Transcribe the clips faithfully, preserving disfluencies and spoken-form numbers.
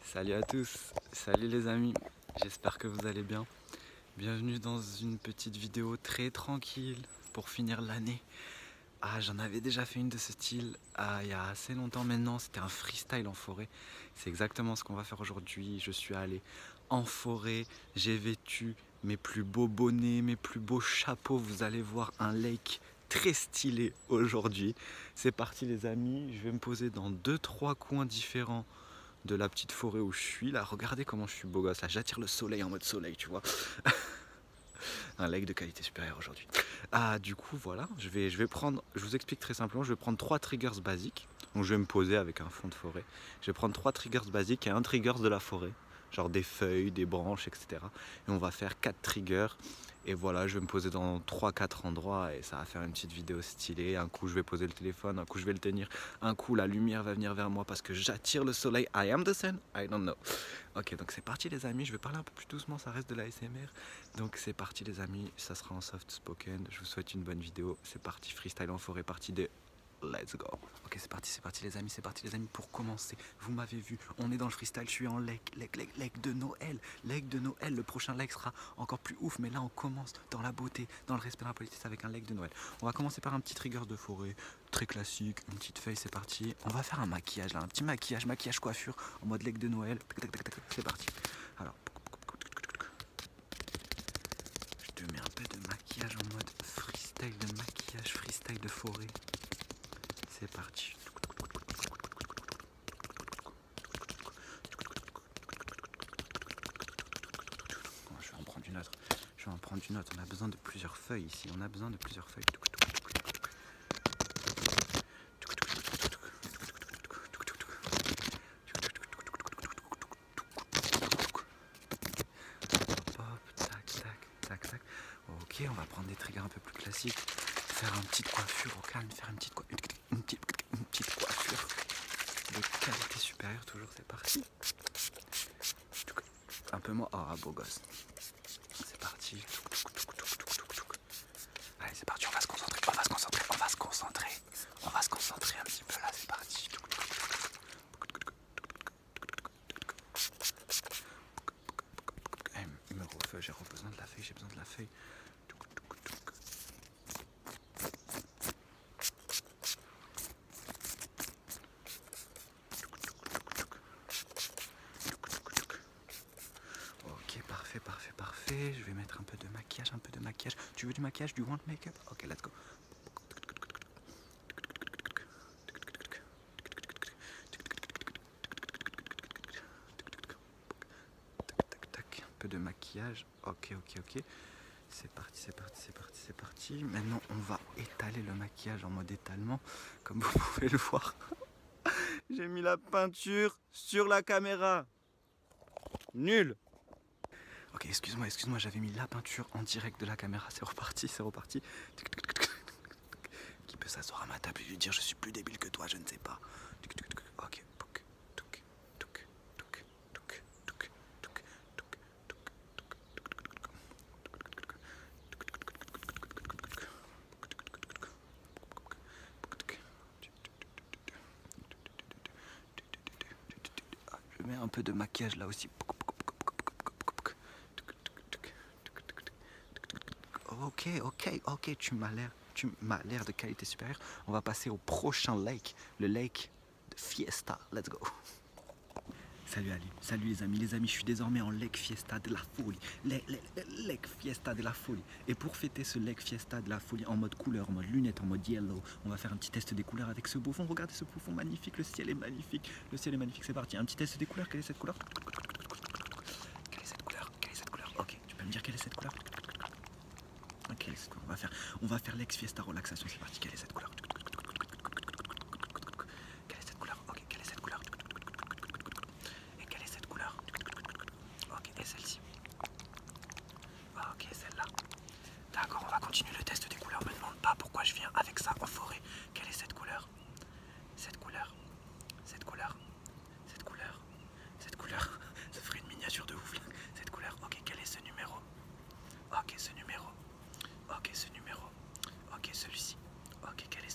Salut à tous, salut les amis, j'espère que vous allez bien. Bienvenue dans une petite vidéo très tranquille pour finir l'année. Ah, j'en avais déjà fait une de ce style ah, il y a assez longtemps maintenant, c'était un freestyle en forêt. C'est exactement ce qu'on va faire aujourd'hui. Je suis allé en forêt, j'ai vêtu mes plus beaux bonnets, mes plus beaux chapeaux. Vous allez voir un lake très stylé aujourd'hui. C'est parti les amis, je vais me poser dans deux trois coins différents de la petite forêt où je suis là. Regardez comment je suis beau gosse là, j'attire le soleil en mode soleil, tu vois. Un lake de qualité supérieure aujourd'hui. Ah, du coup voilà, je vais, je vais prendre, je vous explique très simplement, je vais prendre trois triggers basiques. Donc je vais me poser avec un fond de forêt. Je vais prendre trois triggers basiques et un trigger de la forêt, genre des feuilles, des branches, et cetera. Et on va faire quatre triggers. Et voilà, je vais me poser dans trois quatre endroits et ça va faire une petite vidéo stylée. Un coup je vais poser le téléphone, un coup je vais le tenir, un coup la lumière va venir vers moi parce que j'attire le soleil. I am the sun, I don't know. Ok, donc c'est parti les amis, je vais parler un peu plus doucement, ça reste de l'A S M R. Donc c'est parti les amis, ça sera en soft spoken. Je vous souhaite une bonne vidéo. C'est parti, freestyle en forêt, partie deux. Let's go. Ok, c'est parti, c'est parti les amis, c'est parti les amis. Pour commencer, vous m'avez vu, on est dans le freestyle, je suis en lake, lake, lake, lake de Noël, lake de Noël. Le prochain lake sera encore plus ouf, mais là on commence dans la beauté, dans le respect de la politesse avec un lake de Noël. On va commencer par un petit trigger de forêt, très classique, une petite feuille, c'est parti. On va faire un maquillage là, un petit maquillage, maquillage coiffure en mode lake de Noël. C'est parti. Alors, je te mets un peu de maquillage en mode freestyle de maquillage, freestyle de forêt. C'est parti. Bon, je vais en prendre une autre. Je vais en prendre une autre. On a besoin de plusieurs feuilles ici. On a besoin de plusieurs feuilles. Hop, tac, tac, tac, tac. Ok, on va prendre des triggers un peu plus classiques. Faire une petite coiffure au calme, faire une petite, une petite, une petite coiffure de qualité supérieure, toujours, c'est parti. Un peu moins, ah, beau gosse. C'est parti. Allez, c'est parti, on va se concentrer, on va se concentrer, on va se concentrer. On va se concentrer un petit peu là, c'est parti. Il me refait, j'ai besoin de la feuille, j'ai besoin de la feuille. Ok, parfait, parfait, parfait. Je vais mettre un peu de maquillage, un peu de maquillage. Tu veux du maquillage, du want make-up? Ok, let's go. Un peu de maquillage. Ok, ok, ok. C'est parti, c'est parti, c'est parti, c'est parti. Maintenant, on va étaler le maquillage en mode étalement, comme vous pouvez le voir. J'ai mis la peinture sur la caméra. Nul. Ok, excuse-moi, excuse-moi, j'avais mis la peinture en direct de la caméra. C'est reparti, c'est reparti. Qui peut s'asseoir à ma table et lui dire je suis plus débile que toi, je ne sais pas. Ok. Je mets un peu de maquillage là aussi. Ok, ok, ok, tu m'as l'air, tu m'as l'air de qualité supérieure. On va passer au prochain lake, le lake de Fiesta. Let's go. Salut Ali, salut les amis, les amis, je suis désormais en Lake Fiesta de la folie, le, le, le Lake Fiesta de la folie. Et pour fêter ce Lake Fiesta de la folie en mode couleur, en mode lunettes, en mode yellow, on va faire un petit test des couleurs avec ce beau fond. Regardez ce beau fond magnifique, le ciel est magnifique, le ciel est magnifique, c'est parti. Un petit test des couleurs, quelle est cette couleur? Quelle est cette couleur? Quelle est cette couleur? Ok, tu peux me dire quelle est cette couleur? Ok, on va faire, on va faire l'ex Fiesta relaxation, c'est parti. Quelle est cette couleur? Quelle est cette couleur? Ok, quelle est cette couleur? Et quelle est cette couleur? Ok, et celle-ci? Ok, celle-là. D'accord, on va continuer le test des couleurs. Me demande pas pourquoi je viens avec ça en forêt. Quelle est cette couleur? Cette couleur? Cette couleur? Cette couleur? Cette couleur? Ça ferait une miniature de ouf là. Cette couleur? Ok, quel est ce numéro? Ok, ce numéro. Ok, ce numéro. Ok, celui-ci. Ok, quel est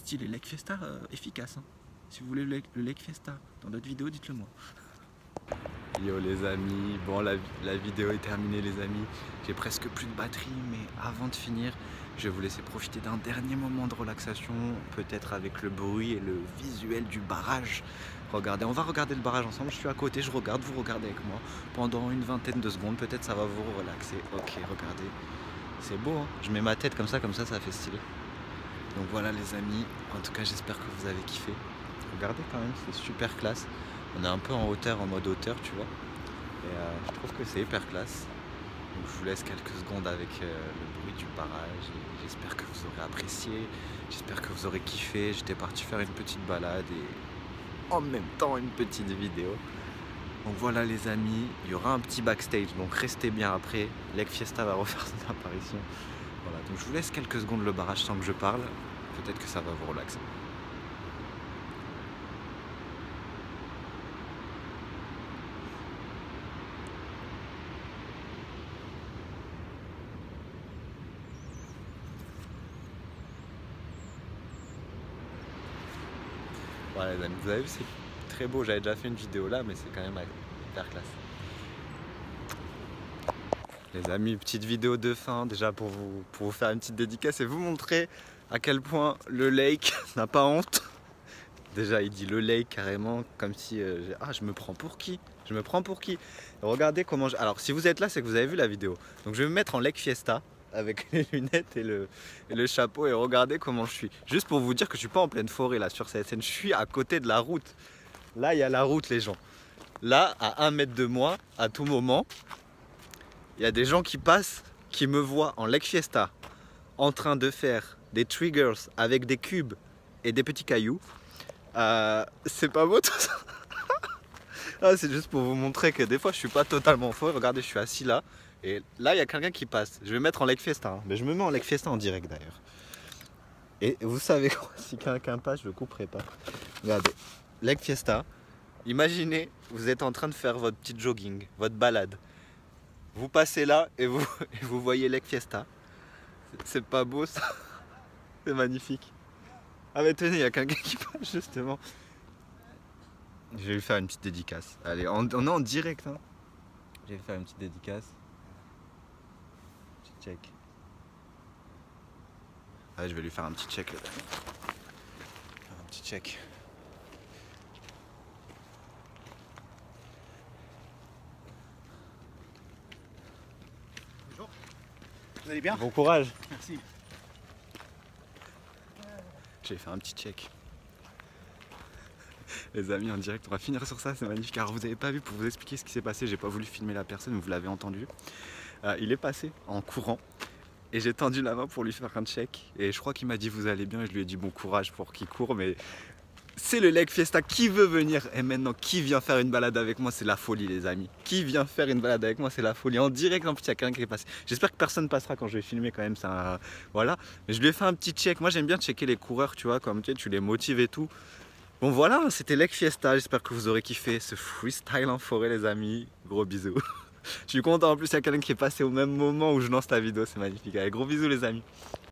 style et Lake Fiesta euh, efficace. Hein. Si vous voulez le, le Lake Fiesta dans d'autres vidéos, dites-le moi. Yo les amis, bon la, la vidéo est terminée les amis. J'ai presque plus de batterie, mais avant de finir, je vais vous laisser profiter d'un dernier moment de relaxation, peut-être avec le bruit et le visuel du barrage. Regardez, on va regarder le barrage ensemble, je suis à côté, je regarde, vous regardez avec moi pendant une vingtaine de secondes, peut-être ça va vous relaxer. Ok, regardez, c'est beau, hein, je mets ma tête comme ça, comme ça, ça fait stylé. Donc voilà les amis, en tout cas j'espère que vous avez kiffé. Regardez quand même, c'est super classe. On est un peu en hauteur, en mode hauteur, tu vois. Et euh, je trouve que c'est hyper classe. Donc je vous laisse quelques secondes avec euh, le bruit du barrage. J'espère que vous aurez apprécié. J'espère que vous aurez kiffé. J'étais parti faire une petite balade et en même temps une petite vidéo. Donc voilà les amis, il y aura un petit backstage. Donc restez bien après. Lake Fiesta va refaire son apparition. Voilà, donc je vous laisse quelques secondes le barrage sans que je parle. Peut-être que ça va vous relaxer. Voilà les amis, vous avez vu, c'est très beau, j'avais déjà fait une vidéo là, mais c'est quand même hyper classe. Les amis, petite vidéo de fin, déjà pour vous, pour vous faire une petite dédicace et vous montrer à quel point le lake n'a pas honte. Déjà il dit le lake carrément, comme si, euh, ah je me prends pour qui Je me prends pour qui Regardez comment je... Alors si vous êtes là, c'est que vous avez vu la vidéo. Donc je vais me mettre en Lake Fiesta avec les lunettes et le, et le chapeau et regardez comment je suis. Juste pour vous dire que je suis pas en pleine forêt là sur cette scène, je suis à côté de la route. Là il y a la route les gens. Là à un mètre de moi, à tout moment, il y a des gens qui passent, qui me voient en Lake Fiesta en train de faire des triggers avec des cubes et des petits cailloux. Euh, c'est pas beau tout ça. Ah, c'est juste pour vous montrer que des fois je suis pas totalement faux. Regardez, je suis assis là. Et là, il y a quelqu'un qui passe. Je vais mettre en Lake Fiesta. Hein. Mais je me mets en Lake Fiesta en direct d'ailleurs. Et vous savez quoi, si quelqu'un passe, je le couperai pas. Regardez, Lake Fiesta. Imaginez, vous êtes en train de faire votre petit jogging, votre balade. Vous passez là et vous, et vous voyez Lake Fiesta. C'est pas beau ça? C'est magnifique. Ah mais tenez, il y a quelqu'un qui passe justement. Je vais lui faire une petite dédicace. Allez, on, on est en direct. Hein. Je vais lui faire une petite dédicace. Check. Allez, je vais lui faire un petit check là. Un petit check. Bonjour. Vous allez bien? Bon courage. Merci. Je vais faire un petit check. Les amis, en direct, on va finir sur ça, c'est magnifique. Alors vous n'avez pas vu, pour vous expliquer ce qui s'est passé, j'ai pas voulu filmer la personne, mais vous l'avez entendu. Euh, il est passé en courant et j'ai tendu la main pour lui faire un check. Et je crois qu'il m'a dit vous allez bien et je lui ai dit bon courage pour qu'il court. Mais c'est le Lake Fiesta, qui veut venir? Et maintenant, qui vient faire une balade avec moi? C'est la folie les amis. Qui vient faire une balade avec moi? C'est la folie. En direct, en plus, il y a quelqu'un qui est passé. J'espère que personne passera quand je vais filmer quand même. Ça, voilà. Mais je lui ai fait un petit check. Moi j'aime bien checker les coureurs, tu vois, comme tu sais, tu les motives et tout. Bon voilà, c'était Lake Fiesta, j'espère que vous aurez kiffé ce freestyle en forêt les amis, gros bisous. Je suis content, en plus il y a quelqu'un qui est passé au même moment où je lance la vidéo, c'est magnifique. Allez, gros bisous les amis.